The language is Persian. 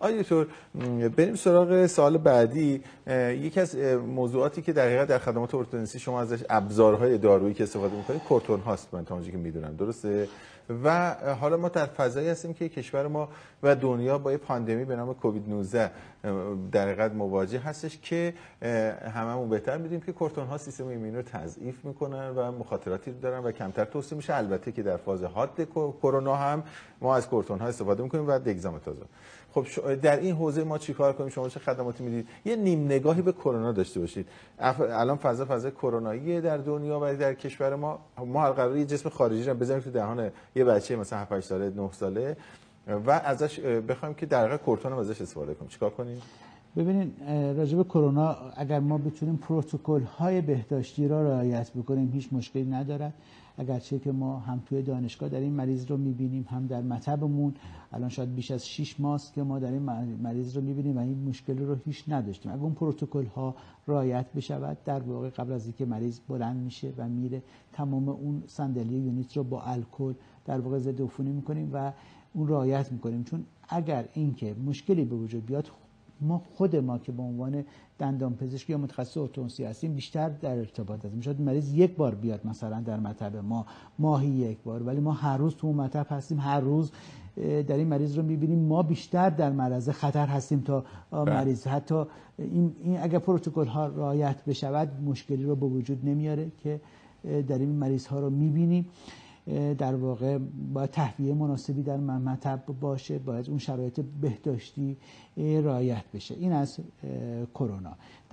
آقای دکتر، بریم سراغ سوال بعدی. یکی از موضوعاتی که دقیقاً در خدمات ارتودنسی شما ازش ابزارهای دارویی که استفاده می‌کنید کورتون هاست، من تا اونجایی که میدونم، درسته؟ و حالا ما در فضایی هستیم که کشور ما و دنیا با یه پاندمی به نام کووید 19 در حقیقت مواجه هستش که هممون بهتر می‌دونیم که کورتون ها سیستم ایمنی رو تضعیف می‌کنن و مخاطراتی دارن و کمتر توصیه میشه. البته که در فاز حاد کرونا هم ما از کورتون ها استفاده می‌کنیم و دگزامتازون. خب در این حوزه ما چیکار کنیم؟ شما چه خدماتی میدید؟ یه نیم نگاهی به کرونا داشته باشید. الان فضای کرونایی در دنیا و در کشور ما قراره یه جسم خارجی رو بزنیم تو دهان یه بچه مثلا 7 8 ساله 9 ساله و ازش بخوایم که در واقع کورتون رو ازش استفاده کنیم. چیکار کنیم؟ ببینید راجع به کرونا اگر ما بتونیم پروتکل‌های بهداشتی را رعایت بکنیم هیچ مشکلی نداره. اگرچه که ما هم توی دانشگاه در این مریض رو می‌بینیم، هم در مطبمون الان شاید بیش از 6 ماه است که ما در این مریض رو می‌بینیم و این مشکلی رو هیچ نداشتیم. اگر اون پروتکل‌ها رعایت بشود، در واقع قبل از اینکه مریض بلند میشه و میره تمام اون صندلی یونیت رو با الکل در واقع ضد عفونی می‌کنیم و اون رعایت می‌کنیم. چون اگر اینکه مشکلی به وجود بیاد خود ما که به عنوان دندانپزشک یا متخصص ارتودنسی هستیم بیشتر در ارتباط هستیم. شاید مریض یک بار بیاد مثلا در مطب ما ماهی یک بار، ولی ما هر روز تو اون مطب هستیم، هر روز در این مریض رو میبینیم. ما بیشتر در معرض خطر هستیم تا مریض. حتی این اگر پروتکل ها رعایت بشود مشکلی رو به وجود نمیاره که در این مریض ها رو میبینیم. در واقع باید تهویه مناسبی در مطب باشه، باید اون شرایط بهداشتی رعایت بشه. این از کرونا.